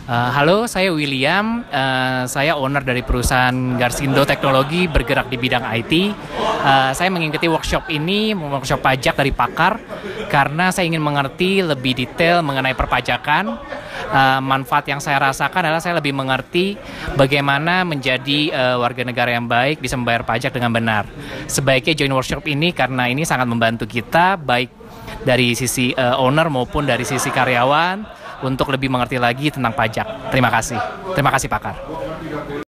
Halo, saya William. Saya owner dari perusahaan Garsindo Teknologi bergerak di bidang IT. Saya mengikuti workshop ini, workshop pajak dari pakar, karena saya ingin mengerti lebih detail mengenai perpajakan. Manfaat yang saya rasakan adalah saya lebih mengerti bagaimana menjadi warga negara yang baik, bisa membayar pajak dengan benar. Sebaiknya join workshop ini karena ini sangat membantu kita, baik dari sisi owner maupun dari sisi karyawan, untuk lebih mengerti lagi tentang pajak. Terima kasih. Terima kasih, pakar.